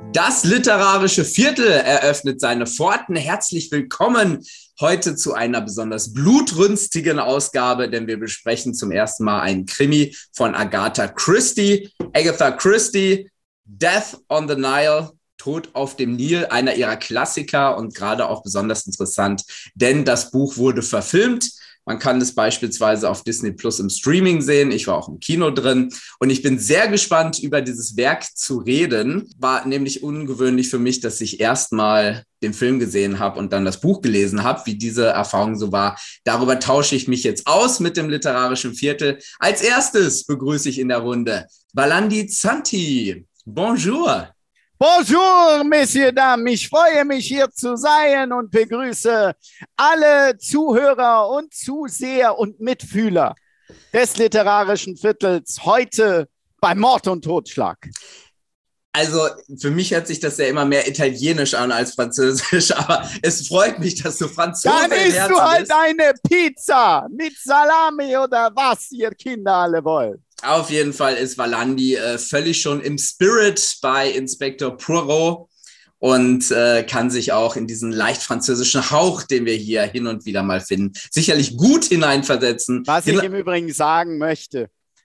Das literarische Viertel eröffnet seine Pforten. Herzlich willkommen heute zu einer besonders blutrünstigen Ausgabe, denn wir besprechen zum ersten Mal einen Krimi von Agatha Christie. Agatha Christie, Death on the Nile, Tod auf dem Nil, einer ihrer Klassiker und gerade auch besonders interessant, denn das Buch wurde verfilmt. Man kann es beispielsweise auf Disney Plus im Streaming sehen. Ich war auch im Kino drin und ich bin sehr gespannt, über dieses Werk zu reden. War nämlich ungewöhnlich für mich, dass ich erstmal den Film gesehen habe und dann das Buch gelesen habe, wie diese Erfahrung so war. Darüber tausche ich mich jetzt aus mit dem literarischen Viertel. Als erstes begrüße ich in der Runde Valandi Zanti. Bonjour. Bonjour, Messieurs, Dames. Ich freue mich, hier zu sein und begrüße alle Zuhörer und Zuseher und Mitfühler des literarischen Viertels heute bei Mord und Totschlag. Also für mich hört sich das ja immer mehr italienisch an als französisch, aber es freut mich, dass du Franzose Dann isst du halt eine Pizza mit Salami oder was ihr Kinder alle wollt. Auf jeden Fall ist Valandi völlig schon im Spirit bei Inspektor Poirot und kann sich auch in diesen leicht französischen Hauch, den wir hier hin und wieder mal finden, sicherlich gut hineinversetzen. Was ich im Übrigen sagen möchte,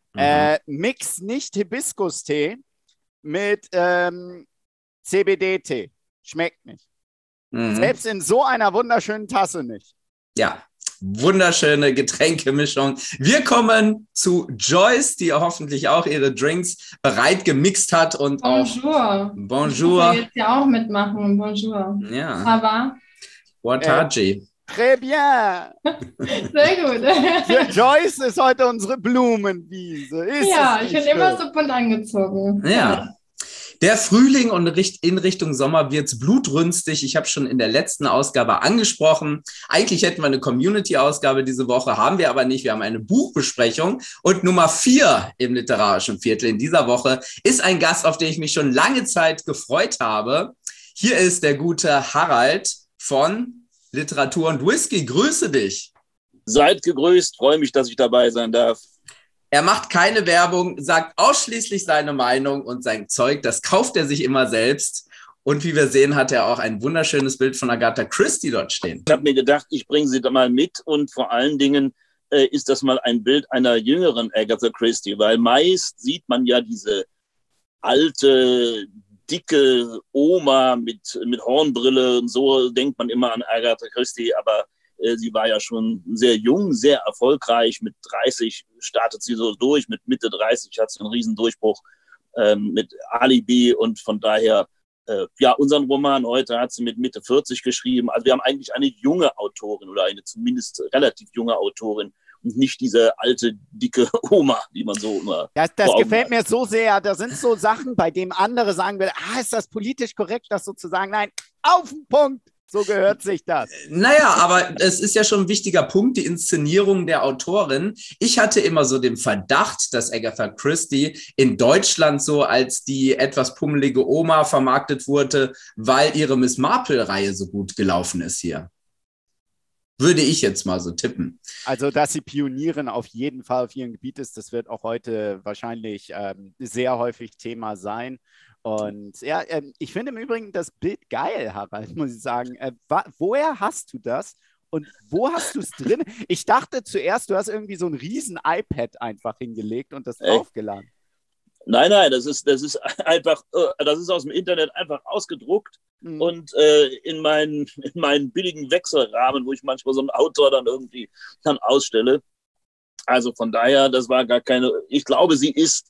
mix nicht Hibiskus-Tee mit CBD-Tee. Schmeckt nicht. Selbst in so einer wunderschönen Tasse nicht. Ja, wunderschöne Getränkemischung. Wir kommen zu Joyce, die hoffentlich auch ihre Drinks bereit gemixt hat und Bonjour. Bonjour. Ich will jetzt ja auch mitmachen. Bonjour. Ja. Aber Wataji. Très bien. Sehr gut. Joyce ist heute unsere Blumenwiese. Ja, ich bin immer so bunt angezogen. Ja. Der Frühling und in Richtung Sommer wird's blutrünstig. Ich habe schon in der letzten Ausgabe angesprochen. Eigentlich hätten wir eine Community-Ausgabe diese Woche, haben wir aber nicht. Wir haben eine Buchbesprechung. Und Nummer 4 im literarischen Viertel in dieser Woche ist ein Gast, auf den ich mich schon lange Zeit gefreut habe. Hier ist der gute Harald von Literatur und Whisky. Grüße dich. Seid gegrüßt. Freue mich, dass ich dabei sein darf. Er macht keine Werbung, sagt ausschließlich seine Meinung und sein Zeug, das kauft er sich immer selbst. Und wie wir sehen, hat er auch ein wunderschönes Bild von Agatha Christie dort stehen. Ich habe mir gedacht, ich bringe sie da mal mit und vor allen Dingen ist das mal ein Bild einer jüngeren Agatha Christie, weil meist sieht man ja diese alte, dicke Oma mit Hornbrille und so denkt man immer an Agatha Christie, aber sie war ja schon sehr jung, sehr erfolgreich. Mit 30 startet sie so durch. Mit Mitte 30 hat sie einen riesen Durchbruch mit Alibi. Und von daher, unseren Roman heute hat sie mit Mitte 40 geschrieben. Also wir haben eigentlich eine junge Autorin oder eine zumindest relativ junge Autorin und nicht diese alte, dicke Oma, die man so immer... Das gefällt mir so sehr. Da sind so Sachen, bei denen andere sagen würden, ist das politisch korrekt, das sozusagen? Nein, auf den Punkt. So gehört sich das. Naja, aber es ist ja schon ein wichtiger Punkt, die Inszenierung der Autorin. Ich hatte immer so den Verdacht, dass Agatha Christie in Deutschland so als die etwas pummelige Oma vermarktet wurde, weil ihre Miss Marple-Reihe so gut gelaufen ist hier. Würde ich jetzt mal so tippen. Also, dass sie Pionierin auf jeden Fall auf ihrem Gebiet ist, das wird auch heute wahrscheinlich sehr häufig Thema sein. Und ja, ich finde im Übrigen das Bild geil, Harald, muss ich sagen. Woher hast du das und wo hast du es drin? Ich dachte zuerst, du hast irgendwie so ein riesen iPad einfach hingelegt und das draufgeladen. Nein, das ist einfach, das ist aus dem Internet einfach ausgedruckt und in meinen billigen Wechselrahmen, wo ich manchmal so einen Autor dann irgendwie dann ausstelle. Also von daher, das war gar keine, ich glaube, sie ist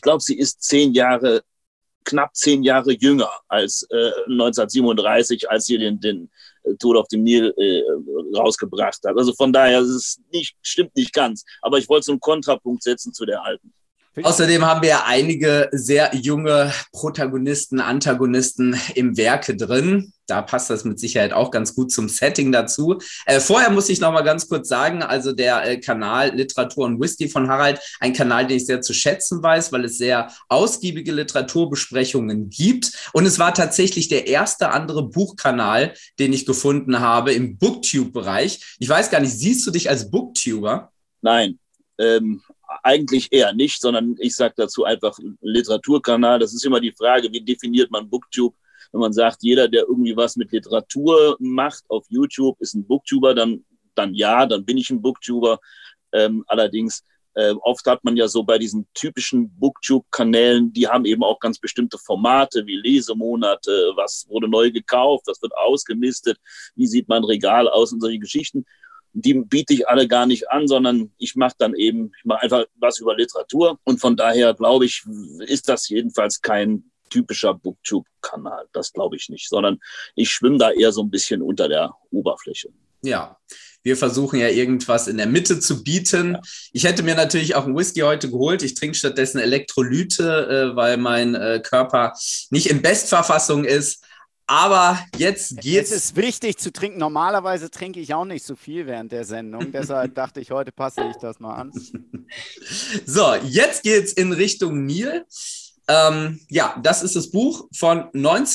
knapp 10 Jahre jünger als 1937, als sie den Tod auf dem Nil rausgebracht hat. Also von daher, stimmt nicht ganz. Aber ich wollte so einen Kontrapunkt setzen zu der alten. Außerdem haben wir einige sehr junge Protagonisten, Antagonisten im Werke drin. Da passt das mit Sicherheit auch ganz gut zum Setting dazu. Vorher muss ich noch mal ganz kurz sagen, also der Kanal Literatur und Whisky von Harald, ein Kanal, den ich sehr zu schätzen weiß, weil es sehr ausgiebige Literaturbesprechungen gibt. Und es war tatsächlich der erste andere Buchkanal, den ich gefunden habe im Booktube-Bereich. Ich weiß gar nicht, siehst du dich als Booktuber? Nein. Eigentlich eher nicht, sondern ich sage dazu einfach Literaturkanal. Das ist immer die Frage, wie definiert man Booktube? Wenn man sagt, jeder, der irgendwie was mit Literatur macht auf YouTube, ist ein Booktuber, dann ja, dann bin ich ein Booktuber. Allerdings oft hat man ja so bei diesen typischen Booktube-Kanälen, die haben eben auch ganz bestimmte Formate wie Lesemonate, was wurde neu gekauft, was wird ausgemistet, wie sieht mein Regal aus und solche Geschichten. Die biete ich alle gar nicht an, sondern ich mache einfach was über Literatur. Und von daher, glaube ich, ist das jedenfalls kein typischer Booktube-Kanal. Das glaube ich nicht, sondern ich schwimme da eher so ein bisschen unter der Oberfläche. Ja, wir versuchen ja irgendwas in der Mitte zu bieten. Ja. Ich hätte mir natürlich auch einen Whisky heute geholt. Ich trinke stattdessen Elektrolyte, weil mein Körper nicht in Bestverfassung ist. Aber jetzt geht's. Es ist wichtig zu trinken. Normalerweise trinke ich auch nicht so viel während der Sendung. Deshalb dachte ich, heute passe ich das mal an. So, jetzt geht's in Richtung Nil. Ja, das ist das Buch von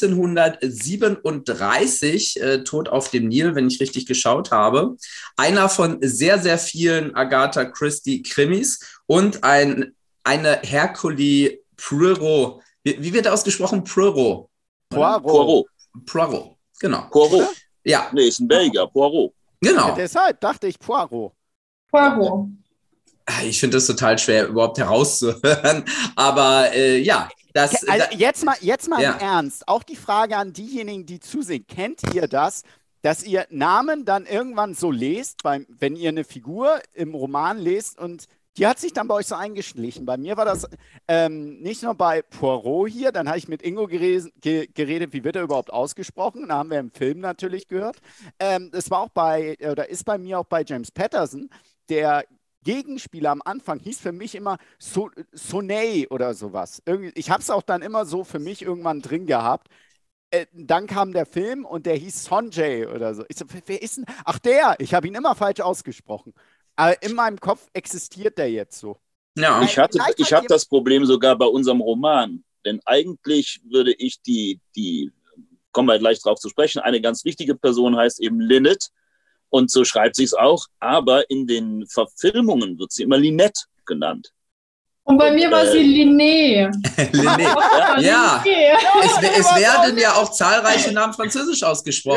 1937, Tod auf dem Nil, wenn ich richtig geschaut habe. Einer von sehr, sehr vielen Agatha Christie-Krimis und eine Hercule Poirot. Wie wird ausgesprochen? Poirot. Poirot. Poirot, genau. Poirot? Ja. Nee, ist ein Belgier, Poirot. Genau. Ja, deshalb dachte ich Poirot. Poirot. Ich finde das total schwer, überhaupt herauszuhören. Aber ja, das. Also jetzt mal im Ernst. Auch die Frage an diejenigen, die zusehen. Kennt ihr das, dass ihr Namen dann irgendwann so lest, wenn ihr eine Figur im Roman lest und die hat sich dann bei euch so eingeschlichen. Bei mir war das nicht nur bei Poirot hier, dann habe ich mit Ingo geredet, wie wird er überhaupt ausgesprochen. Da haben wir im Film natürlich gehört. Das war auch ist bei mir auch bei James Patterson, der Gegenspieler am Anfang hieß für mich immer Sonay oder sowas. Ich habe es auch dann immer so für mich irgendwann drin gehabt. Dann kam der Film und der hieß Sonjay oder so. Ich so, wer ist denn? Ach, der! Ich habe ihn immer falsch ausgesprochen. Aber in meinem Kopf existiert der jetzt so. Ja. Ich habe das Problem sogar bei unserem Roman. Denn eigentlich würde ich kommen wir gleich drauf zu sprechen, eine ganz wichtige Person heißt eben Lynette. Und so schreibt sie es auch, aber in den Verfilmungen wird sie immer Lynette genannt. Und bei mir war sie Linné. Linné, ja. Es werden ja auch zahlreiche Namen französisch ausgesprochen.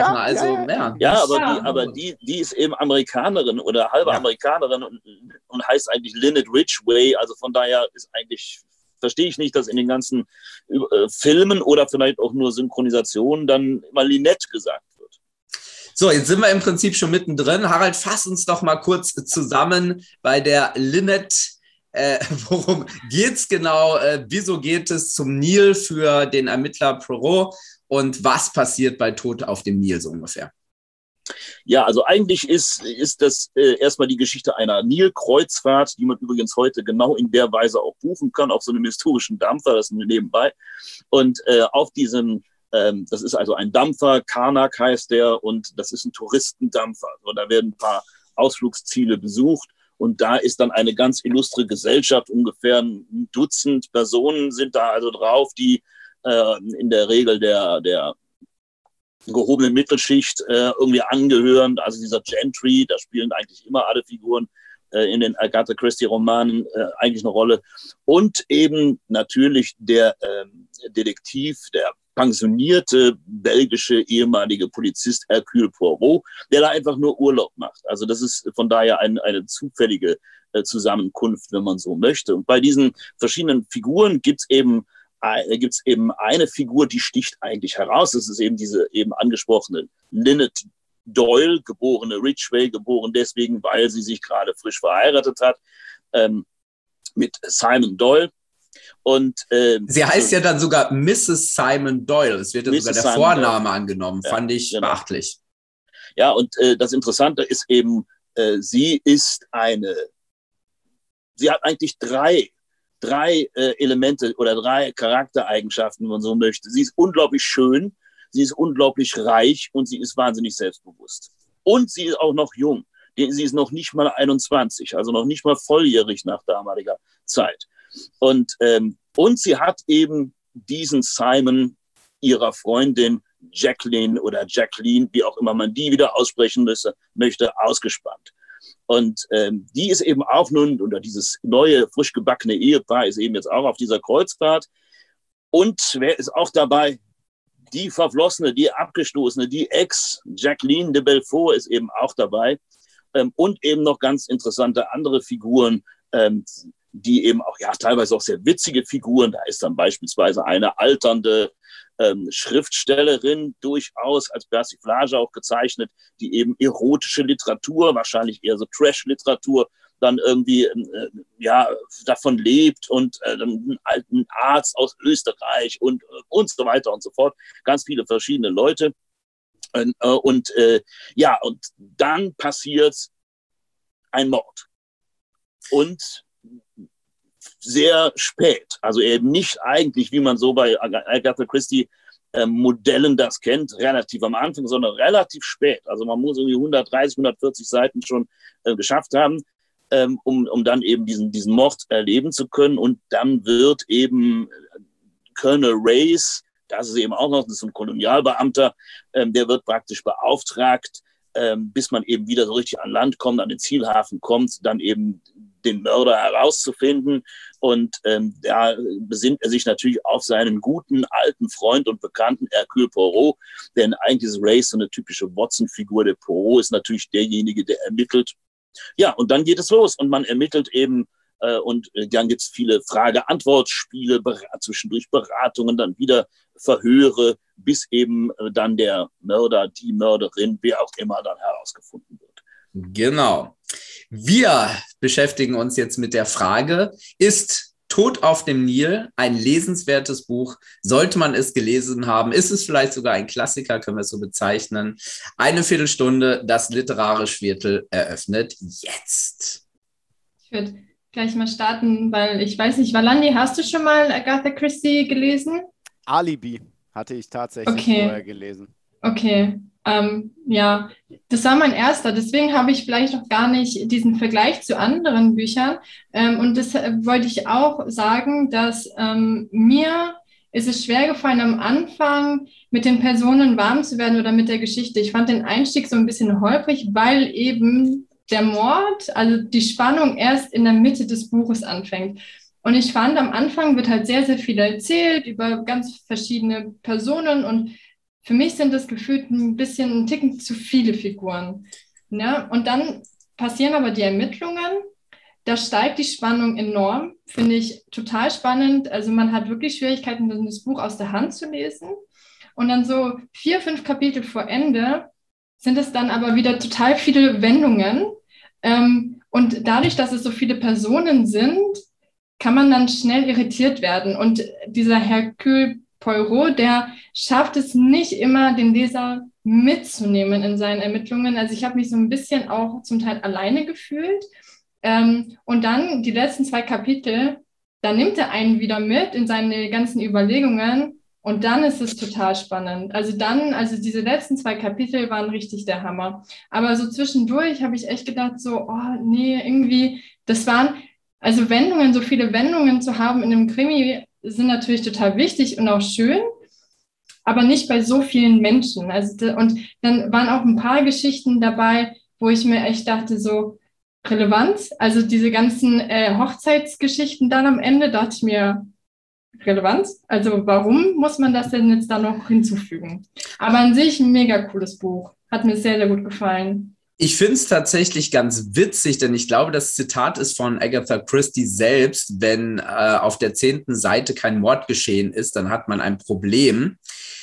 Aber die ist eben Amerikanerin oder halbe Amerikanerin und heißt eigentlich Lynette Ridgway. Also von daher verstehe ich nicht, dass in den ganzen Filmen oder vielleicht auch nur Synchronisationen dann immer Lynette gesagt wird. So, jetzt sind wir im Prinzip schon mittendrin. Harald, fass uns doch mal kurz zusammen bei der Lynette. Worum geht's genau? Wieso geht es zum Nil für den Ermittler Poirot? Und was passiert bei Tod auf dem Nil so ungefähr? Ja, also eigentlich ist das erstmal die Geschichte einer Nilkreuzfahrt, die man übrigens heute genau in der Weise auch buchen kann, auf so einem historischen Dampfer, das ist nebenbei. Und auf diesem das ist also ein Dampfer, Karnak heißt der, und das ist ein Touristendampfer. Also da werden ein paar Ausflugsziele besucht und da ist dann eine ganz illustre Gesellschaft, ungefähr ein Dutzend Personen sind da also drauf, die in der Regel der gehobenen Mittelschicht irgendwie angehören, also dieser Gentry, da spielen eigentlich immer alle Figuren in den Agatha Christie-Romanen eigentlich eine Rolle. Und eben natürlich der Detektiv, der pensionierte belgische ehemalige Polizist Hercule Poirot, der da einfach nur Urlaub macht. Also das ist von daher eine zufällige Zusammenkunft, wenn man so möchte. Und bei diesen verschiedenen Figuren gibt's eben eine Figur, die sticht eigentlich heraus. Das ist eben diese eben angesprochene Lynette Doyle, geborene Ridgway, geboren deswegen, weil sie sich gerade frisch verheiratet hat mit Simon Doyle. Und, sie heißt ja dann sogar Mrs. Simon Doyle. Es wird ja sogar der Vorname angenommen. Ja, fand ich beachtlich. Ja, und das Interessante ist eben, sie hat eigentlich drei Elemente oder drei Charaktereigenschaften, wenn man so möchte. Sie ist unglaublich schön, sie ist unglaublich reich und sie ist wahnsinnig selbstbewusst. Und sie ist auch noch jung. Sie ist noch nicht mal 21, also noch nicht mal volljährig nach damaliger Zeit. Und sie hat eben diesen Simon ihrer Freundin Jacqueline oder Jacqueline, wie auch immer man die wieder aussprechen möchte, ausgespannt. Und die ist eben auch nun, oder dieses neue, frisch gebackene Ehepaar ist eben jetzt auch auf dieser Kreuzfahrt. Und wer ist auch dabei? Die Verflossene, die Abgestoßene, die Ex, Jacqueline de Belfort ist eben auch dabei. Und eben noch ganz interessante andere Figuren, die eben auch, ja, teilweise auch sehr witzige Figuren. Da ist dann beispielsweise eine alternde Schriftstellerin durchaus als Persiflage auch gezeichnet, die eben erotische Literatur, wahrscheinlich eher so Trash-Literatur, dann irgendwie davon lebt und dann einen alten Arzt aus Österreich und so weiter und so fort. Ganz viele verschiedene Leute. Und dann passiert ein Mord. Und sehr spät. Also eben nicht eigentlich, wie man so bei Agatha Christie Modellen das kennt, relativ am Anfang, sondern relativ spät. Also man muss irgendwie 130, 140 Seiten schon geschafft haben, um dann eben diesen Mord erleben zu können. Und dann wird eben Colonel Reyes, das ist eben auch noch, das ist ein Kolonialbeamter, der wird praktisch beauftragt, bis man eben wieder so richtig an Land kommt, an den Zielhafen kommt, dann eben den Mörder herauszufinden. Und da besinnt er sich natürlich auf seinen guten alten Freund und Bekannten Hercule Poirot, denn eigentlich ist Reyes so eine typische Watson-Figur. Der Poirot ist natürlich derjenige, der ermittelt. Ja, und dann geht es los und man ermittelt eben und dann gibt es viele Frage-Antwort-Spiele, zwischendurch Beratungen, dann wieder Verhöre, bis eben dann der Mörder, die Mörderin, wer auch immer dann herausgefunden wird. Genau. Wir beschäftigen uns jetzt mit der Frage, ist Tod auf dem Nil ein lesenswertes Buch? Sollte man es gelesen haben? Ist es vielleicht sogar ein Klassiker, können wir es so bezeichnen? Eine Viertelstunde, das literarische Viertel eröffnet jetzt. Ich würde gleich mal starten, weil ich weiß nicht, Valandi, hast du schon mal Agatha Christie gelesen? Alibi hatte ich tatsächlich vorher gelesen. Okay, ja, das war mein erster, deswegen habe ich vielleicht noch gar nicht diesen Vergleich zu anderen Büchern. Und deshalb wollte ich auch sagen, dass mir ist es schwer gefallen, am Anfang mit den Personen warm zu werden oder mit der Geschichte. Ich fand den Einstieg so ein bisschen holprig, weil eben der Mord, also die Spannung erst in der Mitte des Buches anfängt. Und ich fand, am Anfang wird halt sehr, sehr viel erzählt über ganz verschiedene Personen und für mich sind das gefühlt ein Ticken zu viele Figuren. Ne? Und dann passieren aber die Ermittlungen, da steigt die Spannung enorm, finde ich total spannend. Also man hat wirklich Schwierigkeiten, das Buch aus der Hand zu lesen. Und dann so 4, 5 Kapitel vor Ende sind es dann aber wieder total viele Wendungen. Und dadurch, dass es so viele Personen sind, kann man dann schnell irritiert werden. Und dieser Hercule Poirot, der schafft es nicht immer, den Leser mitzunehmen in seinen Ermittlungen. Also ich habe mich so ein bisschen auch zum Teil alleine gefühlt. Und dann die letzten 2 Kapitel, da nimmt er einen wieder mit in seine ganzen Überlegungen und dann ist es total spannend. Also diese letzten 2 Kapitel waren richtig der Hammer. Aber so zwischendurch habe ich echt gedacht so, oh nee, irgendwie, das waren, also Wendungen, so viele Wendungen zu haben in einem Krimi sind natürlich total wichtig und auch schön, aber nicht bei so vielen Menschen. Und dann waren auch ein paar Geschichten dabei, wo ich mir echt dachte, so Relevanz, also diese ganzen Hochzeitsgeschichten dann am Ende, dachte ich mir, Relevanz? Also warum muss man das denn jetzt da noch hinzufügen? Aber an sich ein mega cooles Buch. Hat mir sehr, sehr gut gefallen. Ich finde es tatsächlich ganz witzig, denn ich glaube, das Zitat ist von Agatha Christie selbst. Wenn auf der 10. Seite kein Mord geschehen ist, dann hat man ein Problem.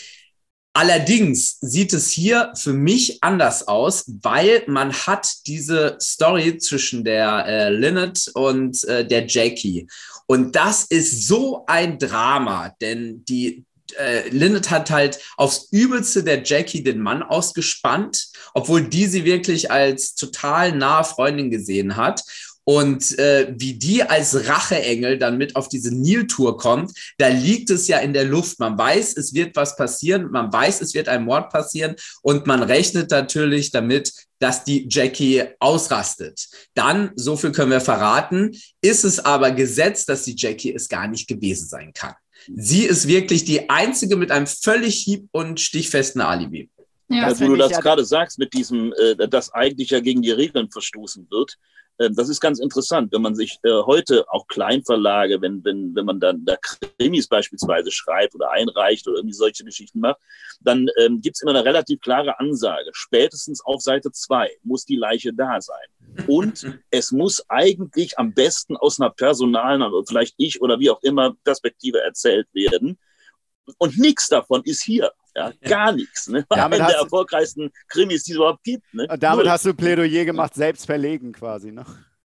Allerdings sieht es hier für mich anders aus, weil man hat diese Story zwischen der Lynette und der Jackie. Und das ist so ein Drama, denn die Lynette hat halt aufs Übelste der Jackie den Mann ausgespannt, obwohl die sie wirklich als total nahe Freundin gesehen hat. Und wie die als Racheengel dann mit auf diese Niltour kommt, da liegt es ja in der Luft. Man weiß, es wird was passieren, man weiß, es wird ein Mord passieren und man rechnet natürlich damit, dass die Jackie ausrastet. Dann, so viel können wir verraten, ist es aber gesetzt, dass die Jackie es gar nicht gewesen sein kann. Sie ist wirklich die einzige mit einem völlig hieb- und stichfesten Alibi. Ja. Wo du das gerade sagst, mit diesem, das eigentlich ja gegen die Regeln verstoßen wird. Das ist ganz interessant, wenn man sich heute auch Kleinverlage, wenn man dann da Krimis beispielsweise schreibt oder einreicht oder irgendwie solche Geschichten macht, dann gibt es immer eine relativ klare Ansage. Spätestens auf Seite 2 muss die Leiche da sein. Und es muss eigentlich am besten aus einer personalen, vielleicht ich oder wie auch immer, Perspektive erzählt werden. Und nichts davon ist hier. Ja, gar nichts. Ne? Einer der erfolgreichsten Krimis, die es überhaupt gibt. Ne? Und damit hast du Plädoyer gemacht, selbst verlegen quasi. Ne?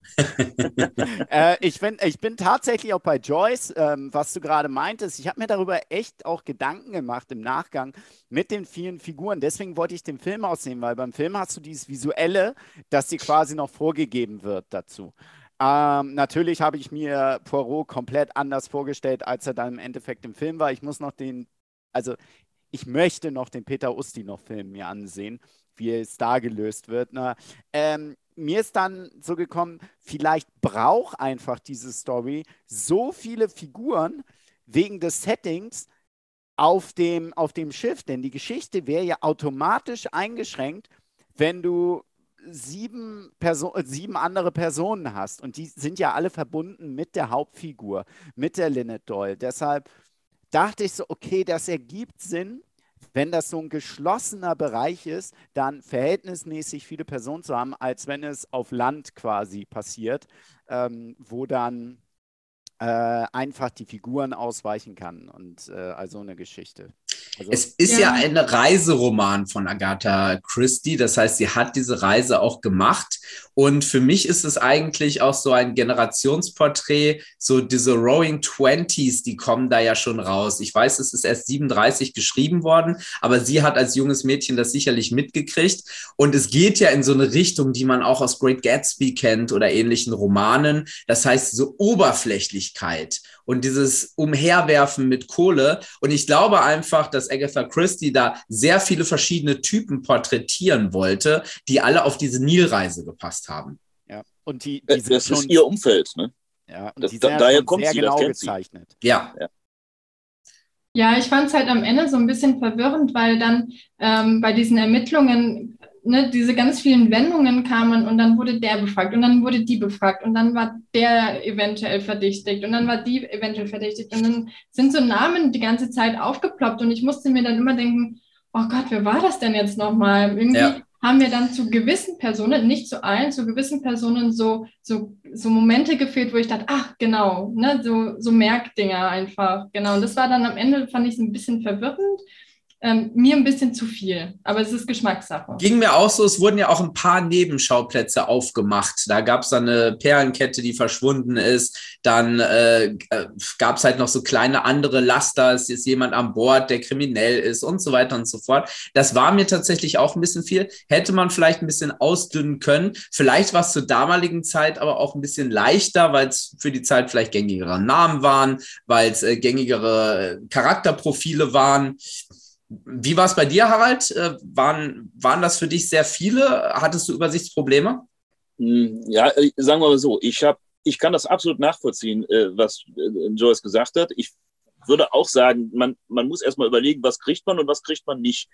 Ich bin tatsächlich auch bei Joyce, was du gerade meintest. Ich habe mir darüber echt auch Gedanken gemacht im Nachgang mit den vielen Figuren. Deswegen wollte ich den Film aussehen, weil beim Film hast du dieses Visuelle, das dir quasi noch vorgegeben wird dazu. Natürlich habe ich mir Poirot komplett anders vorgestellt, als er dann im Endeffekt im Film war. Ich möchte noch den Peter Ustinov-Film mir ansehen, wie es da gelöst wird. Ne? Mir ist dann so gekommen, vielleicht braucht einfach diese Story so viele Figuren wegen des Settings auf dem Schiff, denn die Geschichte wäre ja automatisch eingeschränkt, wenn du 7 andere Personen hast. Und die sind ja alle verbunden mit der Hauptfigur, mit der Lynette Doyle. Deshalb dachte ich so, okay, das ergibt Sinn, wenn das so ein geschlossener Bereich ist, dann verhältnismäßig viele Personen zu haben, als wenn es auf Land quasi passiert, wo dann einfach die Figuren ausweichen kann und also eine Geschichte. Also, es ist ja ein Reiseroman von Agatha Christie, das heißt, sie hat diese Reise auch gemacht und für mich ist es eigentlich auch so ein Generationsporträt, so diese Roaring Twenties, die kommen da ja schon raus. Ich weiß, es ist erst 37 geschrieben worden, aber sie hat als junges Mädchen das sicherlich mitgekriegt und es geht ja in so eine Richtung, die man auch aus Great Gatsby kennt oder ähnlichen Romanen, das heißt so Oberflächlichkeit und dieses Umherwerfen mit Kohle und ich glaube einfach, dass Agatha Christie da sehr viele verschiedene Typen porträtieren wollte, die alle auf diese Nilreise gepasst haben. Ja, und das ist ihr Umfeld, ne? Ja, und die sind daher kommt sehr genau gezeichnet. Ja. Ja, ich fand es halt am Ende so ein bisschen verwirrend, weil dann bei diesen Ermittlungen diese ganz vielen Wendungen kamen und dann wurde der befragt und dann wurde die befragt und dann war der eventuell verdächtigt und dann war die eventuell verdächtigt und dann sind so Namen die ganze Zeit aufgeploppt und ich musste mir dann immer denken, oh Gott, wer war das denn jetzt nochmal? Irgendwie haben mir dann zu gewissen Personen, nicht zu allen, zu gewissen Personen so Momente gefehlt, wo ich dachte, ach genau, ne, so Merkdinger einfach, genau. Und das war dann am Ende, fand ich es ein bisschen verwirrend. Mir ein bisschen zu viel, aber es ist Geschmackssache. Ging mir auch so, es wurden ja auch ein paar Nebenschauplätze aufgemacht. Da gab es eine Perlenkette, die verschwunden ist. Dann gab es halt noch so kleine andere Laster. Es ist jemand an Bord, der kriminell ist und so weiter und so fort. Das war mir tatsächlich auch ein bisschen viel. Hätte man vielleicht ein bisschen ausdünnen können. Vielleicht war es zur damaligen Zeit aber auch ein bisschen leichter, weil es für die Zeit vielleicht gängigere Namen waren, weil es gängigere Charakterprofile waren. Wie war es bei dir, Harald? Waren das für dich sehr viele? Hattest du Übersichtsprobleme? Ja, sagen wir mal so, ich kann das absolut nachvollziehen, was Joyce gesagt hat. Ich würde auch sagen, man muss erstmal überlegen, was kriegt man und was kriegt man nicht.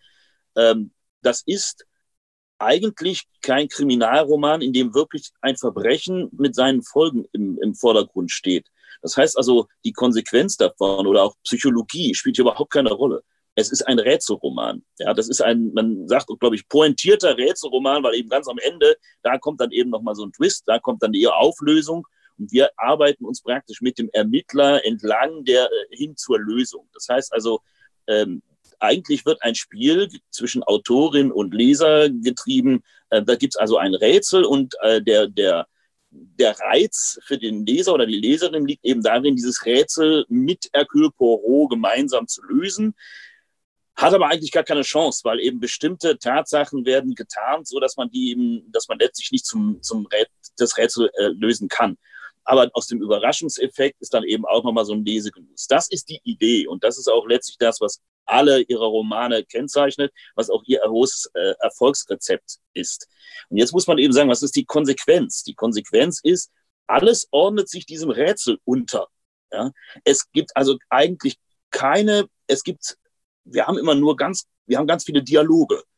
Das ist eigentlich kein Kriminalroman, in dem wirklich ein Verbrechen mit seinen Folgen im Vordergrund steht. Das heißt also, die Konsequenz davon oder auch Psychologie spielt hier überhaupt keine Rolle. Es ist ein Rätselroman. Ja, das ist man sagt, glaube ich, pointierter Rätselroman, weil eben ganz am Ende, da kommt dann eben nochmal so ein Twist, da kommt dann die Auflösung und wir arbeiten uns praktisch mit dem Ermittler entlang hin zur Lösung. Das heißt also, eigentlich wird ein Spiel zwischen Autorin und Leser getrieben. Da gibt es also ein Rätsel und der Reiz für den Leser oder die Leserin liegt eben darin, dieses Rätsel mit Hercule Poirot gemeinsam zu lösen. Hat aber eigentlich gar keine Chance, weil eben bestimmte Tatsachen werden getarnt, so dass man letztlich nicht das Rätsel lösen kann. Aber aus dem Überraschungseffekt ist dann eben auch nochmal so ein Lesegenuss. Das ist die Idee und das ist auch letztlich das, was alle ihre Romane kennzeichnet, was auch ihr großes Erfolgsrezept ist. Und jetzt muss man eben sagen, was ist die Konsequenz? Die Konsequenz ist, alles ordnet sich diesem Rätsel unter. Ja? Es gibt also eigentlich wir haben ganz viele Dialoge.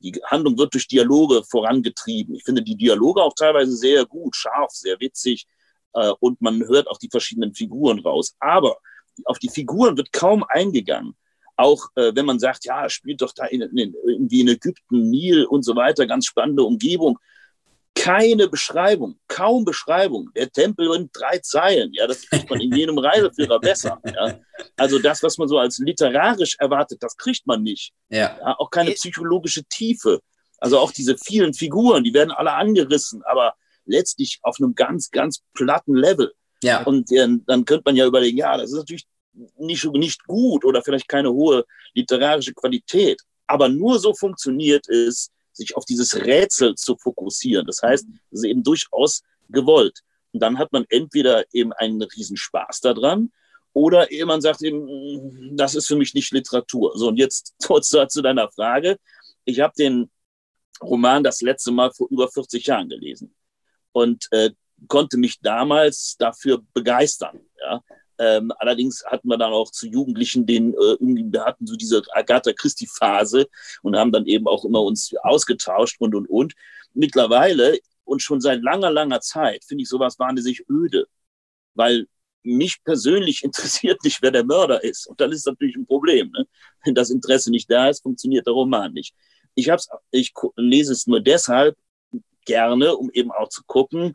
Die Handlung wird durch Dialoge vorangetrieben. Ich finde die Dialoge auch teilweise sehr gut, scharf, sehr witzig und man hört auch die verschiedenen Figuren raus. Aber auf die Figuren wird kaum eingegangen. Auch wenn man sagt, ja, spielt doch da irgendwie in Ägypten, Nil und so weiter, ganz spannende Umgebung. Keine Beschreibung, kaum Beschreibung. Der Tempel in 3 Zeilen, ja, das kriegt man in jedem Reiseführer besser. Ja. Also das, was man so als literarisch erwartet, das kriegt man nicht. Ja. Ja, auch keine psychologische Tiefe. Also auch diese vielen Figuren, die werden alle angerissen, aber letztlich auf einem ganz, ganz platten Level. Ja. Und dann könnte man ja überlegen, ja, das ist natürlich nicht gut oder vielleicht keine hohe literarische Qualität. Aber nur so funktioniert es, sich auf dieses Rätsel zu fokussieren. Das heißt, das ist eben durchaus gewollt. Und dann hat man entweder eben einen Riesenspaß daran oder eben man sagt eben, das ist für mich nicht Literatur. So, und jetzt kurz zu deiner Frage. Ich habe den Roman das letzte Mal vor über 40 Jahren gelesen und konnte mich damals dafür begeistern. Ja. Allerdings hatten wir dann auch zu Jugendlichen wir hatten so diese Agatha Christie-Phase und haben dann eben auch immer uns ausgetauscht und. Mittlerweile und schon seit langer, langer Zeit finde ich sowas wahnsinnig öde, weil mich persönlich interessiert nicht, wer der Mörder ist. Und dann ist natürlich ein Problem. Ne? Wenn das Interesse nicht da ist, funktioniert der Roman nicht. Ich lese es nur deshalb gerne, um eben auch zu gucken,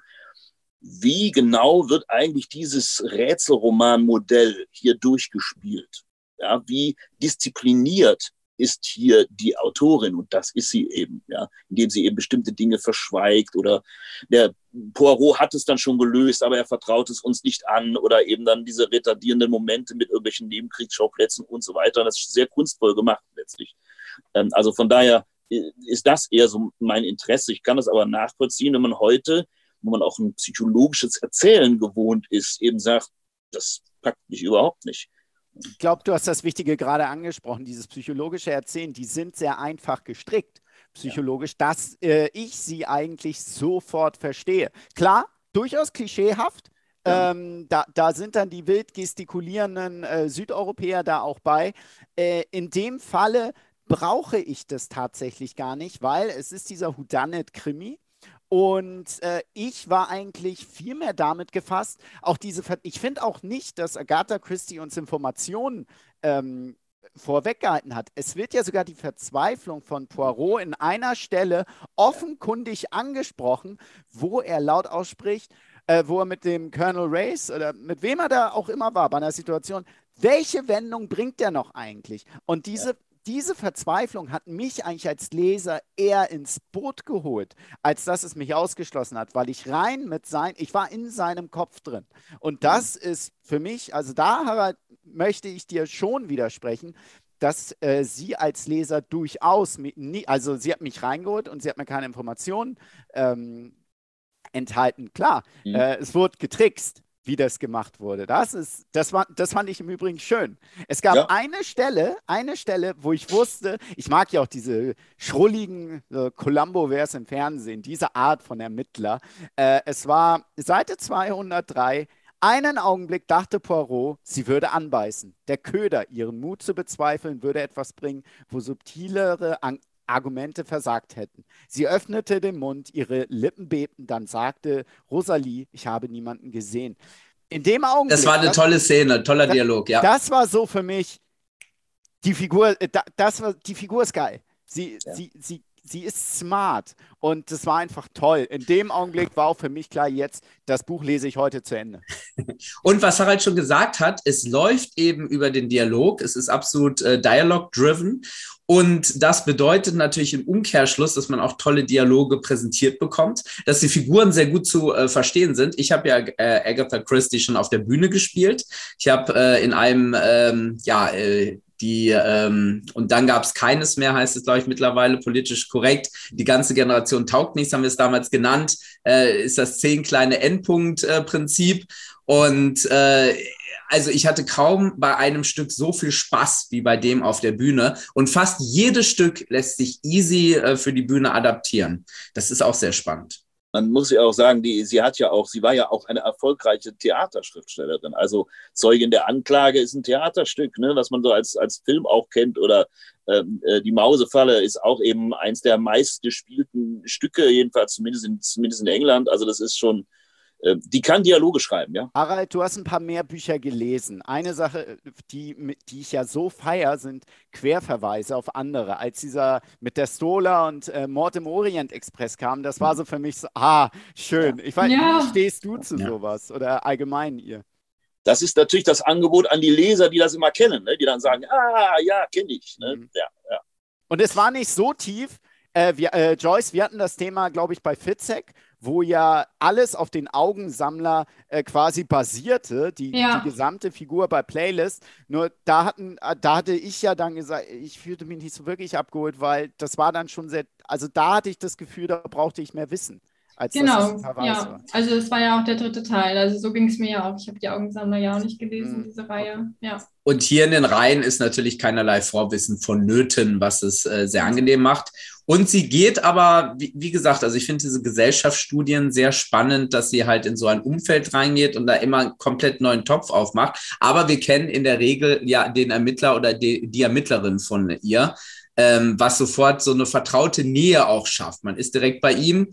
wie genau wird eigentlich dieses Rätselroman-Modell hier durchgespielt? Ja, wie diszipliniert ist hier die Autorin? Und das ist sie eben, ja, indem sie eben bestimmte Dinge verschweigt oder der Poirot hat es dann schon gelöst, aber er vertraut es uns nicht an oder eben dann diese retardierenden Momente mit irgendwelchen Nebenkriegsschauplätzen und so weiter. Das ist sehr kunstvoll gemacht letztlich. Also von daher ist das eher so mein Interesse. Ich kann das aber nachvollziehen, wenn man heute, wo man auch ein psychologisches Erzählen gewohnt ist, eben sagt, das packt mich überhaupt nicht. Ich glaube, du hast das Wichtige gerade angesprochen, dieses psychologische Erzählen, die sind sehr einfach gestrickt, psychologisch, dass ich sie eigentlich sofort verstehe. Klar, durchaus klischeehaft, da sind dann die wild gestikulierenden Südeuropäer da auch bei. In dem Falle brauche ich das tatsächlich gar nicht, weil es ist dieser Whodunit-Krimi. Und ich war eigentlich viel mehr damit gefasst, ich finde auch nicht, dass Agatha Christie uns Informationen vorweggehalten hat. Es wird ja sogar die Verzweiflung von Poirot in einer Stelle offenkundig angesprochen, wo er laut ausspricht, wo er mit dem Colonel Race oder mit wem er da auch immer war bei einer Situation, welche Wendung bringt der noch eigentlich? Und diese Verzweiflung hat mich eigentlich als Leser eher ins Boot geholt, als dass es mich ausgeschlossen hat, weil ich war in seinem Kopf drin. Und das ist für mich, also da, Harald, möchte ich dir schon widersprechen, dass sie als Leser durchaus, also sie hat mich reingeholt und sie hat mir keine Informationen enthalten. Klar, es wurde getrickst, wie das gemacht wurde. Das fand ich im Übrigen schön. Es gab eine Stelle, wo ich wusste, ich mag ja auch diese schrulligen Columbo wäre es im Fernsehen, diese Art von Ermittler. Es war Seite 203, einen Augenblick dachte Poirot, sie würde anbeißen. Der Köder, ihren Mut zu bezweifeln, würde etwas bringen, wo subtilere Argumente versagt hätten. Sie öffnete den Mund, ihre Lippen bebten, dann sagte Rosalie, ich habe niemanden gesehen. In dem Augenblick... Das war eine tolle Szene, toller Dialog, ja. Das war so für mich, die Figur ist geil. Sie ist smart und das war einfach toll. In dem Augenblick war auch für mich klar, jetzt, das Buch lese ich heute zu Ende. Und was Harald schon gesagt hat, es läuft eben über den Dialog, es ist absolut dialog-driven und das bedeutet natürlich im Umkehrschluss, dass man auch tolle Dialoge präsentiert bekommt, dass die Figuren sehr gut zu verstehen sind. Ich habe ja Agatha Christie schon auf der Bühne gespielt. Ich habe in einem, und dann gab es keines mehr, heißt es, glaube ich, mittlerweile politisch korrekt. Die ganze Generation taugt nichts, haben wir es damals genannt, ist das 10 kleine Endpunkt-Prinzip. Und also ich hatte kaum bei einem Stück so viel Spaß wie bei dem auf der Bühne. Und fast jedes Stück lässt sich easy für die Bühne adaptieren. Das ist auch sehr spannend. man muss ja auch sagen, sie war ja auch eine erfolgreiche Theaterschriftstellerin. Also Zeugin der Anklage ist ein Theaterstück, ne, was man so als Film auch kennt. Oder Die Mausefalle ist auch eben eins der meistgespielten Stücke, jedenfalls zumindest in England. Also das ist schon, die kann Dialoge schreiben, ja. Harald, du hast ein paar mehr Bücher gelesen. Eine Sache, die ich ja so feiere, sind Querverweise auf andere. Als dieser mit der Stola und Mord im Orient Express kam, das war so für mich so, schön. Ich weiß, wie stehst du zu sowas oder allgemein ihr? Das ist natürlich das Angebot an die Leser, die das immer kennen, ne? Die dann sagen, ja, kenne ich. Ne? Ja. Und es war nicht so tief. Joyce, wir hatten das Thema, glaube ich, bei Fitzek, wo ja alles auf den Augensammler quasi basierte, die gesamte Figur bei Playlist. Nur da hatte ich ja dann gesagt, ich fühlte mich nicht so wirklich abgeholt, weil das war dann schon sehr, also da hatte ich das Gefühl, da brauchte ich mehr Wissen. Genau, ja. Also es war ja auch der dritte Teil. Also so ging es mir ja auch. Ich habe die Augensammler ja auch nicht gelesen, diese Reihe. Ja. Und hier in den Reihen ist natürlich keinerlei Vorwissen vonnöten, was es sehr angenehm macht. Und sie geht aber, wie gesagt, also ich finde diese Gesellschaftsstudien sehr spannend, dass sie halt in so ein Umfeld reingeht und da immer einen komplett neuen Topf aufmacht. Aber wir kennen in der Regel ja den Ermittler oder die Ermittlerin von ihr, was sofort so eine vertraute Nähe auch schafft. Man ist direkt bei ihm.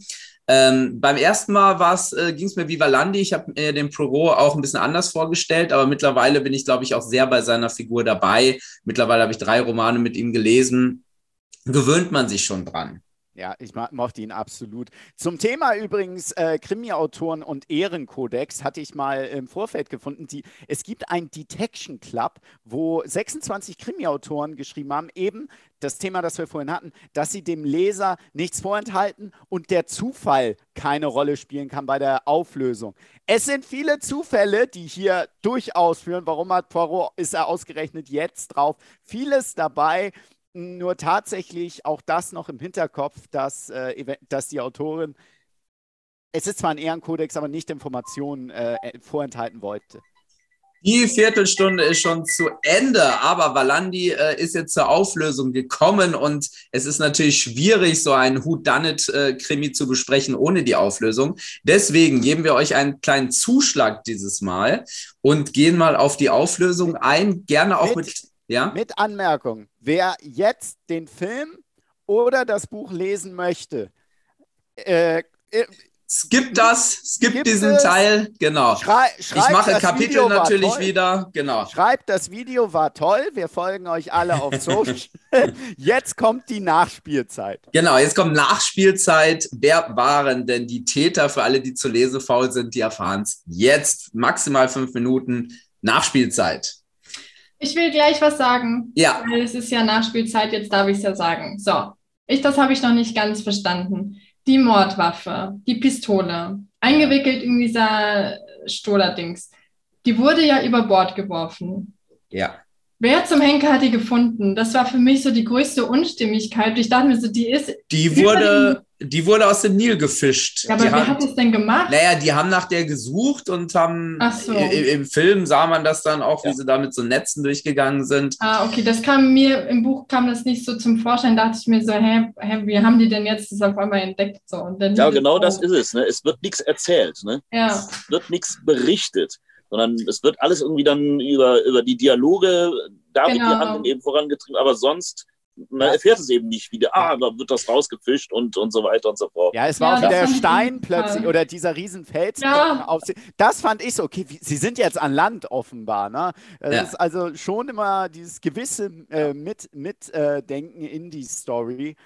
Beim ersten Mal ging es mir wie Valandi. Ich habe mir den Poirot auch ein bisschen anders vorgestellt, aber mittlerweile bin ich, glaube ich, auch sehr bei seiner Figur dabei. Mittlerweile habe ich 3 Romane mit ihm gelesen. Gewöhnt man sich schon dran. Ja, ich mochte ihn absolut. Zum Thema übrigens Krimi-Autoren und Ehrenkodex hatte ich mal im Vorfeld gefunden. Es gibt einen Detection Club, wo 26 Krimi-Autoren geschrieben haben, eben das Thema, das wir vorhin hatten, dass sie dem Leser nichts vorenthalten und der Zufall keine Rolle spielen kann bei der Auflösung. Es sind viele Zufälle, die hier durchaus führen. Warum hat Poirot, ist er ausgerechnet jetzt drauf? Vieles dabei. Nur tatsächlich auch das noch im Hinterkopf, dass die Autorin, es ist zwar ein Ehrenkodex, aber nicht Informationen vorenthalten wollte. Die Viertelstunde ist schon zu Ende, aber Valandi ist jetzt zur Auflösung gekommen und es ist natürlich schwierig, so einen Whodunit-Krimi zu besprechen ohne die Auflösung. Deswegen geben wir euch einen kleinen Zuschlag dieses Mal und gehen mal auf die Auflösung ein, gerne auch mit Anmerkung. Wer jetzt den Film oder das Buch lesen möchte, skip diesen Teil, genau. Ich mache Kapitel natürlich wieder, genau. Schreibt, das Video war toll, wir folgen euch alle auf Social. Jetzt kommt die Nachspielzeit. Genau, jetzt kommt Nachspielzeit. Wer waren denn die Täter? Für alle, die zu lesefaul sind, die erfahren es jetzt. Maximal 5 Minuten Nachspielzeit. Ich will gleich was sagen. Ja. Weil es ist ja Nachspielzeit, jetzt darf ich es ja sagen. So, das habe ich noch nicht ganz verstanden. Die Mordwaffe, die Pistole, eingewickelt in dieser Stola-Dings, die wurde ja über Bord geworfen. Ja. Wer zum Henker hat die gefunden? Das war für mich so die größte Unstimmigkeit. Ich dachte mir so, die wurde aus dem Nil gefischt. Ja, aber wer hat das denn gemacht? Naja, die haben nach der gesucht und haben, im Film sah man das dann auch, wie sie da mit so Netzen durchgegangen sind. Okay, im Buch kam das nicht so zum Vorschein, dachte ich mir so, wie haben die denn jetzt das auf einmal entdeckt? So, und dann ja, genau das ist es. Ne? Es wird nichts erzählt. Ne? Ja. Es wird nichts berichtet, sondern es wird alles irgendwie dann über die Dialoge, da wird die Handlung eben vorangetrieben, aber sonst man erfährt es eben nicht wieder. Da wird das rausgefischt und so weiter und so fort. Ja, es war auch wieder der Stein plötzlich oder dieser Riesenfels. Ja. Das fand ich so, okay, sie sind jetzt an Land offenbar. Ne? Das ist also schon immer dieses gewisse Mitdenken in die Story.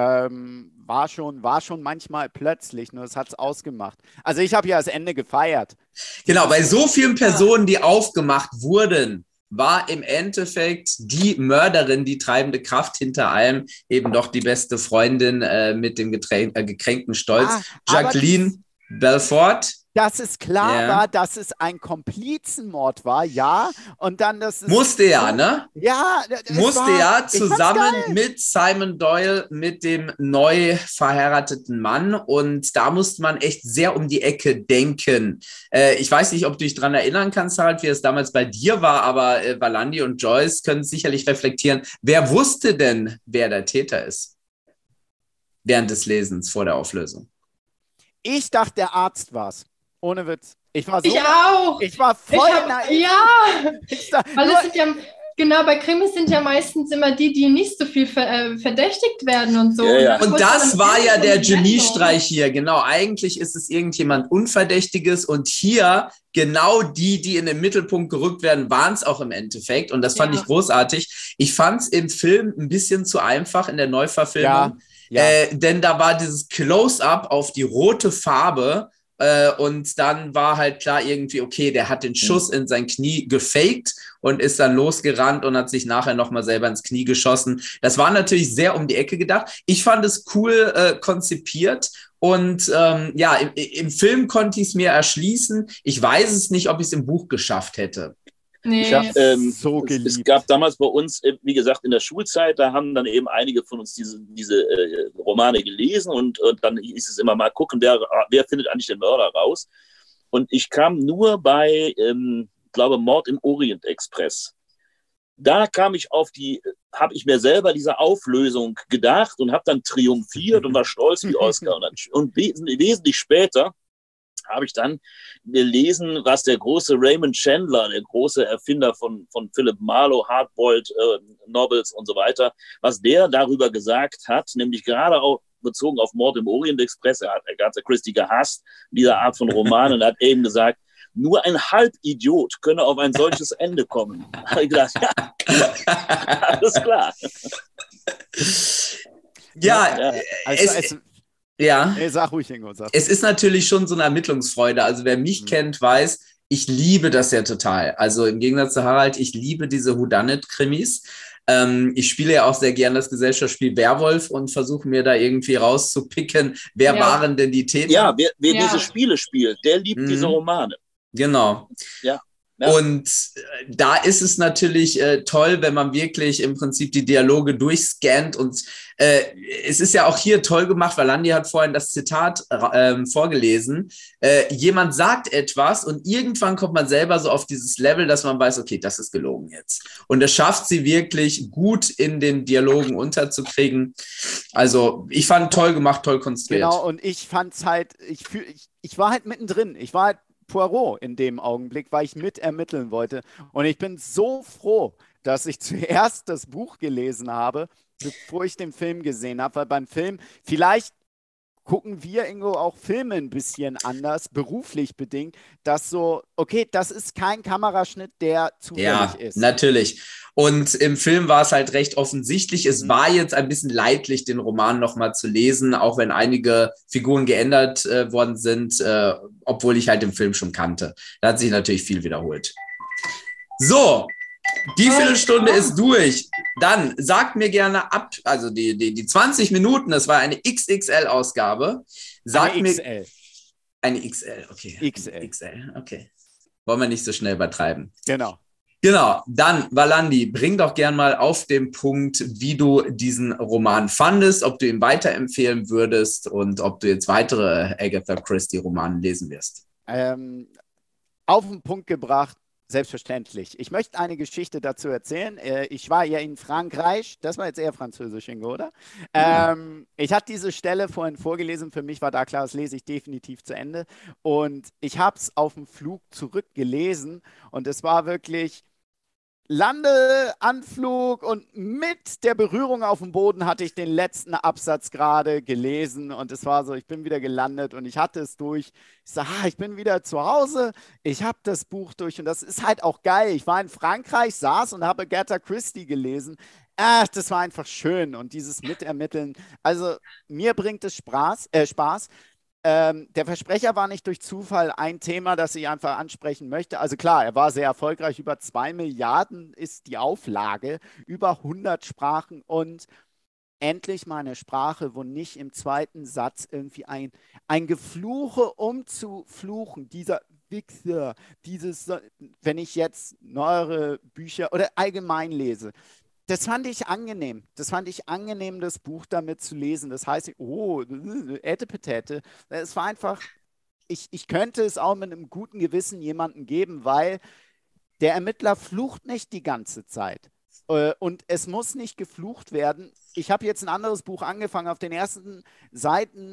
War schon manchmal plötzlich, nur es hat es ausgemacht. Also ich habe ja das Ende gefeiert. Genau, bei so vielen Personen, die aufgemacht wurden, war im Endeffekt die Mörderin, die treibende Kraft hinter allem, eben doch die beste Freundin mit dem gekränkten Stolz, Jacqueline Belfort. Dass es klar war, dass es ein Komplizenmord war, ja. Und dann musste ja, ne? Ja. Musste ja, zusammen mit Simon Doyle, mit dem neu verheirateten Mann. Und da musste man echt sehr um die Ecke denken. Ich weiß nicht, ob du dich daran erinnern kannst, Harald, wie es damals bei dir war, aber Valandi und Joyce können sicherlich reflektieren. Wer wusste denn, wer der Täter ist? Während des Lesens vor der Auflösung. Ich dachte, der Arzt war's. Ohne Witz. Ich war Ich auch. Ich war voll naiv. Ja, Ich sag, weil es sind ja, genau, bei Krimis sind ja meistens immer die nicht so viel verdächtigt werden und so. Ja. Und das war ja der Geniestreich hier. Genau, eigentlich ist es irgendjemand Unverdächtiges und hier genau die in den Mittelpunkt gerückt werden, waren es auch im Endeffekt. Und das fand ich großartig. Ich fand es im Film ein bisschen zu einfach in der Neuverfilmung. Denn da war dieses Close-up auf die rote Farbe. Und dann war halt klar irgendwie, okay, der hat den Schuss in sein Knie gefaked und ist dann losgerannt und hat sich nachher nochmal selber ins Knie geschossen. Das war natürlich sehr um die Ecke gedacht. Ich fand es cool konzipiert und im Film konnte ich es mir erschließen. Ich weiß es nicht, ob ich es im Buch geschafft hätte. Nee. So geliebt. Es gab damals bei uns, wie gesagt, in der Schulzeit, da haben dann eben einige von uns diese Romane gelesen und dann hieß es immer mal gucken, wer findet eigentlich den Mörder raus. Und ich kam nur bei, glaube Mord im Orient Express. Da kam ich habe ich mir selber diese Auflösung gedacht und habe dann triumphiert und war stolz wie Oscar. Und wesentlich später habe ich dann gelesen, was der große Raymond Chandler, der große Erfinder von Philip Marlowe, Hardboiled Novels und so weiter, was der darüber gesagt hat, nämlich gerade auch bezogen auf Mord im Orient Express, er hat Agatha Christie gehasst, diese Art von Romanen, und hat eben gesagt, nur ein Halbidiot könne auf ein solches Ende kommen. Da habe ich gedacht, ja, alles klar. Sag ruhig, Ingo. Es ist natürlich schon so eine Ermittlungsfreude. Also wer mich kennt, weiß, ich liebe das ja total. Also im Gegensatz zu Harald, ich liebe diese Whodunit-Krimis. Ich spiele ja auch sehr gern das Gesellschaftsspiel Werwolf und versuche mir da irgendwie rauszupicken, wer waren denn die Täter. Ja, wer diese Spiele spielt, der liebt diese Romane. Genau. Ja. Und da ist es natürlich toll, wenn man wirklich im Prinzip die Dialoge durchscannt und es ist ja auch hier toll gemacht, weil Landi hat vorhin das Zitat vorgelesen. Jemand sagt etwas und irgendwann kommt man selber so auf dieses Level, dass man weiß, okay, das ist gelogen jetzt. Und es schafft sie wirklich gut in den Dialogen unterzukriegen. Also ich fand toll gemacht, toll konstruiert. Genau, und ich fand es halt, ich war halt mittendrin. Ich war halt Poirot in dem Augenblick, weil ich mit ermitteln wollte. Und ich bin so froh, dass ich zuerst das Buch gelesen habe, bevor ich den Film gesehen habe, weil beim Film, vielleicht gucken wir, Ingo, auch Filme ein bisschen anders, beruflich bedingt, dass so, okay, das ist kein Kameraschnitt, der zufällig ist. Ja, natürlich. Und im Film war es halt recht offensichtlich. Es war jetzt ein bisschen leidlich, den Roman nochmal zu lesen, auch wenn einige Figuren geändert worden sind, obwohl ich halt den Film schon kannte. Da hat sich natürlich viel wiederholt. So, die Viertelstunde ist durch. Dann sagt mir gerne ab, also die 20 Minuten, das war eine XXL-Ausgabe. Eine XL, okay. XL, okay. Wollen wir nicht so schnell übertreiben. Genau, dann, Valandi, bring doch gern mal auf den Punkt, wie du diesen Roman fandest, ob du ihn weiterempfehlen würdest und ob du jetzt weitere Agatha Christie-Romane lesen wirst. Auf den Punkt gebracht, selbstverständlich. Ich möchte eine Geschichte dazu erzählen. Ich war ja in Frankreich, das war jetzt eher französisch, Ingo, oder? Ich hatte diese Stelle vorhin vorgelesen, für mich war da klar, das lese ich definitiv zu Ende. Und ich habe es auf dem Flug zurückgelesen und es war wirklich Landeanflug und mit der Berührung auf dem Boden hatte ich den letzten Absatz gerade gelesen und es war so, ich bin wieder gelandet und ich hatte es durch. Ich sage, ich bin wieder zu Hause, ich habe das Buch durch und das ist halt auch geil. Ich war in Frankreich, saß und habe Agatha Christie gelesen. Das war einfach schön und dieses Mitermitteln, also mir bringt es Spaß. Der Versprecher war nicht durch Zufall ein Thema, das ich einfach ansprechen möchte. Also klar, er war sehr erfolgreich. Über 2 Milliarden ist die Auflage, über 100 Sprachen und endlich mal eine Sprache, wo nicht im zweiten Satz irgendwie ein Gefluche, um zu fluchen, dieser Wichser, wenn ich jetzt neuere Bücher oder allgemein lese. Das fand ich angenehm. Das fand ich angenehm, das Buch damit zu lesen. Das heißt, Ätepetete. Es war einfach, ich könnte es auch mit einem guten Gewissen jemandem geben, weil der Ermittler flucht nicht die ganze Zeit. Und es muss nicht geflucht werden. Ich habe jetzt ein anderes Buch angefangen. Auf den ersten Seiten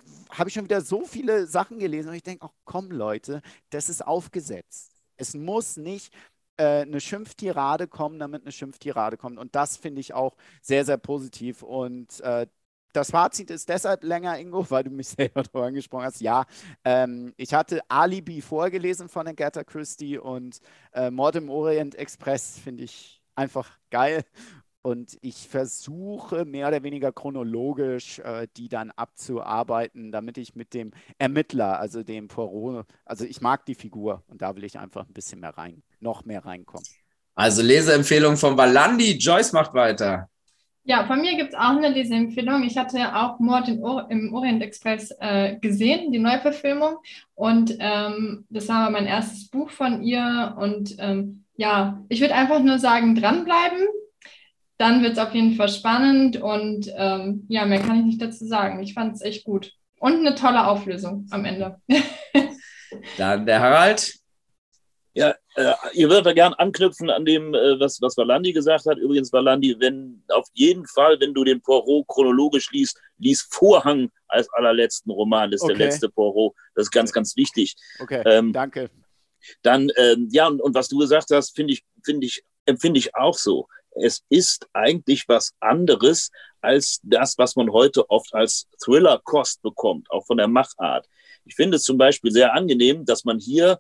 habe ich schon wieder so viele Sachen gelesen und ich denke, ach komm Leute, das ist aufgesetzt. Es muss nicht eine Schimpftirade kommen, damit eine Schimpftirade kommt. Und das finde ich auch sehr, sehr positiv. Und das Fazit ist deshalb länger, Ingo, weil du mich selber darüber angesprochen hast. Ja, ich hatte Alibi vorgelesen von Agatha Christie und Mord im Orient Express finde ich einfach geil. Und ich versuche mehr oder weniger chronologisch die dann abzuarbeiten, damit ich mit dem Ermittler, also dem Poirot, also ich mag die Figur und da will ich einfach ein bisschen mehr noch mehr reinkommen. Also Leseempfehlung von Valandi. Joyce macht weiter. Ja, von mir gibt es auch eine Leseempfehlung. Ich hatte auch Mord im Orient Express gesehen, die Neuverfilmung. Und das war mein erstes Buch von ihr. Und ja, ich würde einfach nur sagen, dranbleiben. Dann wird es auf jeden Fall spannend. Und ja, mehr kann ich nicht dazu sagen. Ich fand es echt gut. Und eine tolle Auflösung am Ende. Dann der Harald. Ja, ihr würdet da gern anknüpfen an dem, was Valandi gesagt hat. Übrigens, Valandi, auf jeden Fall, wenn du den Poirot chronologisch liest, lies Vorhang als allerletzten Roman. Das ist der letzte Poirot. Das ist ganz, ganz wichtig. Okay, danke. Dann, ja, und was du gesagt hast, empfinde ich auch so. Es ist eigentlich was anderes als das, was man heute oft als Thriller-Kost bekommt, auch von der Machart. Ich finde es zum Beispiel sehr angenehm, dass man hier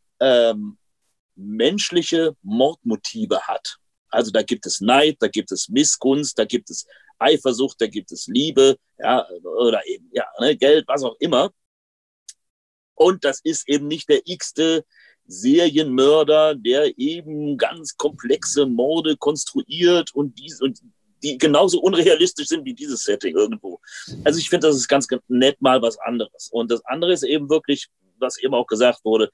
menschliche Mordmotive hat. Also da gibt es Neid, da gibt es Missgunst, da gibt es Eifersucht, da gibt es Liebe, ja, oder eben, ja, ne, Geld, was auch immer. Und das ist eben nicht der x-te Serienmörder, der eben ganz komplexe Morde konstruiert und die genauso unrealistisch sind wie dieses Setting irgendwo. Also ich finde, das ist ganz nett mal was anderes. Und das andere ist eben wirklich, was eben auch gesagt wurde,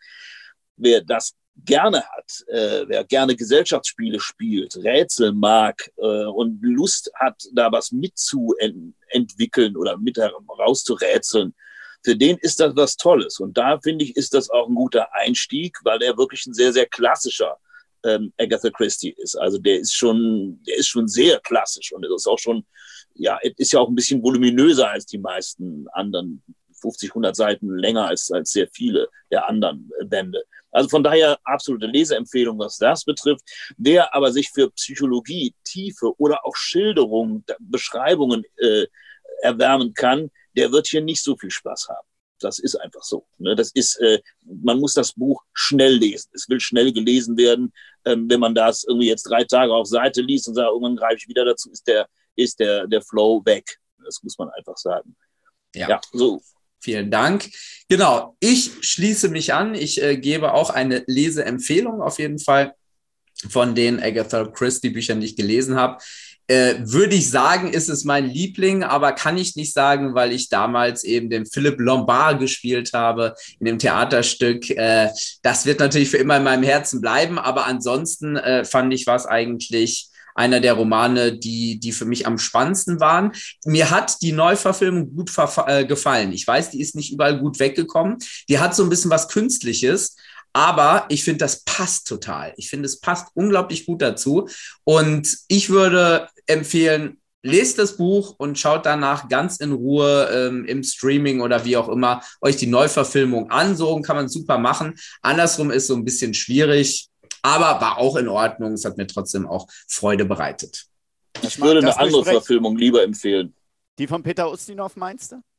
wer das gerne hat, wer gerne Gesellschaftsspiele spielt, Rätsel mag und Lust hat, da was mitzuentwickeln oder mit herauszurätseln, für den ist das was Tolles. Und da, finde ich, ist das auch ein guter Einstieg, weil er wirklich ein sehr, sehr klassischer Agatha Christie ist. Also der ist schon sehr klassisch und ist auch schon, ja, ist ja auch ein bisschen voluminöser als die meisten anderen, 50, 100 Seiten länger als sehr viele der anderen Bände. Also von daher absolute Leseempfehlung, was das betrifft. Wer aber sich für Psychologie, Tiefe oder auch Schilderungen, Beschreibungen erwärmen kann, der wird hier nicht so viel Spaß haben. Das ist einfach so. Ne? Das ist, man muss das Buch schnell lesen. Es will schnell gelesen werden. Wenn man das irgendwie jetzt 3 Tage auf Seite liest und sagt, irgendwann greife ich wieder dazu, ist der Flow weg. Das muss man einfach sagen. Ja, so. Vielen Dank. Genau, ich schließe mich an. Ich gebe auch eine Leseempfehlung auf jeden Fall von den Agatha Christie Büchern, die ich gelesen habe. Würde ich sagen, ist es mein Liebling, aber kann ich nicht sagen, weil ich damals eben den Philippe Lombard gespielt habe in dem Theaterstück. Das wird natürlich für immer in meinem Herzen bleiben, aber ansonsten fand ich, war es eigentlich einer der Romane, die für mich am spannendsten waren. Mir hat die Neuverfilmung gut gefallen. Ich weiß, die ist nicht überall gut weggekommen. Die hat so ein bisschen was Künstliches, aber ich finde, das passt total. Ich finde, es passt unglaublich gut dazu. Und ich würde empfehlen, lest das Buch und schaut danach ganz in Ruhe im Streaming oder wie auch immer euch die Neuverfilmung an. So kann man super machen. Andersrum ist so ein bisschen schwierig, aber war auch in Ordnung. Es hat mir trotzdem auch Freude bereitet. Ich würde eine andere Verfilmung lieber empfehlen. Die von Peter Ustinov meinst du?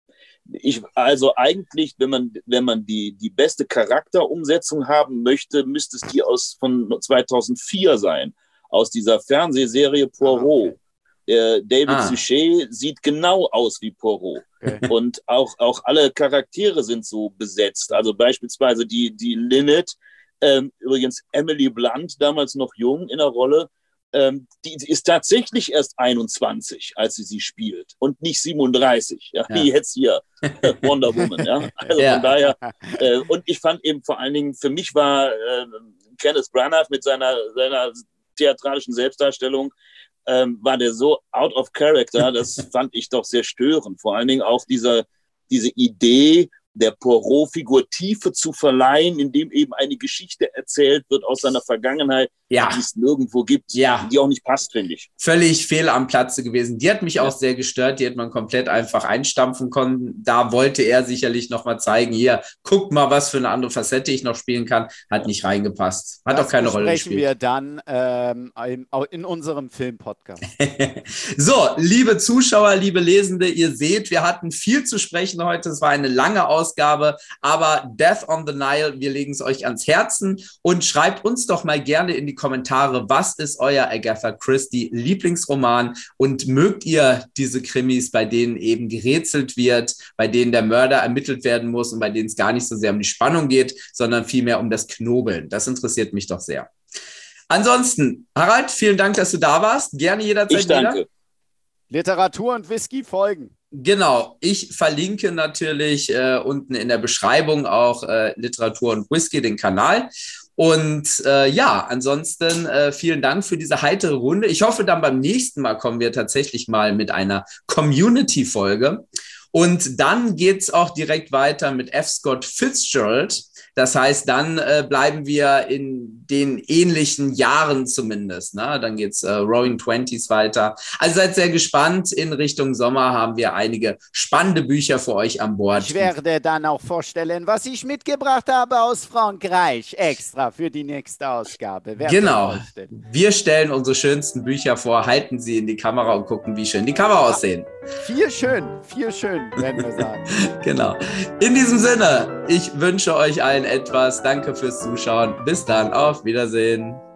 Also eigentlich, wenn man die beste Charakterumsetzung haben möchte, müsste es die von 2004 sein, aus dieser Fernsehserie Poirot. David Suchet sieht genau aus wie Poirot. Okay. Und auch alle Charaktere sind so besetzt. Also beispielsweise die Lynette, übrigens Emily Blunt, damals noch jung in der Rolle, die ist tatsächlich erst 21, als sie spielt und nicht 37, wie jetzt hier Wonder Woman. Ja? Also von daher, und ich fand eben vor allen Dingen, für mich war Kenneth Branagh mit seiner theatralischen Selbstdarstellung, war der so out of character, das fand ich doch sehr störend. Vor allen Dingen auch diese Idee, der Poirot-Figur Tiefe zu verleihen, indem eben eine Geschichte erzählt wird aus seiner Vergangenheit, ja, die es nirgendwo gibt, ja, die auch nicht passt, finde ich. Völlig fehl am Platze gewesen. Die hat mich auch sehr gestört. Die hätte man komplett einfach einstampfen können. Da wollte er sicherlich nochmal zeigen, hier, guck mal, was für eine andere Facette ich noch spielen kann. Hat nicht reingepasst. Hat auch keine Rolle gespielt. Das besprechen wir dann in unserem Film-Podcast. So, liebe Zuschauer, liebe Lesende, ihr seht, wir hatten viel zu sprechen heute. Es war eine lange Ausgabe, aber Death on the Nile, wir legen es euch ans Herzen und schreibt uns doch mal gerne in die Kommentare, was ist euer Agatha Christie Lieblingsroman und mögt ihr diese Krimis, bei denen eben gerätselt wird, bei denen der Mörder ermittelt werden muss und bei denen es gar nicht so sehr um die Spannung geht, sondern vielmehr um das Knobeln. Das interessiert mich doch sehr. Ansonsten, Harald, vielen Dank, dass du da warst. Gerne jederzeit Ich danke. wieder. Literatur und Whisky folgen. Genau, ich verlinke natürlich unten in der Beschreibung auch Literatur und Whisky, den Kanal. Und ja, ansonsten vielen Dank für diese heitere Runde. Ich hoffe, dann beim nächsten Mal kommen wir tatsächlich mal mit einer Community-Folge. Und dann geht's auch direkt weiter mit F. Scott Fitzgerald. Das heißt, dann bleiben wir in den ähnlichen Jahren zumindest. Ne? Dann geht's Roaring Twenties weiter. Also seid sehr gespannt. In Richtung Sommer haben wir einige spannende Bücher für euch an Bord. Ich werde dann auch vorstellen, was ich mitgebracht habe aus Frankreich, extra für die nächste Ausgabe. Genau. Wir stellen unsere schönsten Bücher vor, halten sie in die Kamera und gucken, wie schön die Cover aussehen. Viel schön, werden wir sagen. Genau. In diesem Sinne, ich wünsche euch allen etwas. Danke fürs Zuschauen. Bis dann, auf Wiedersehen.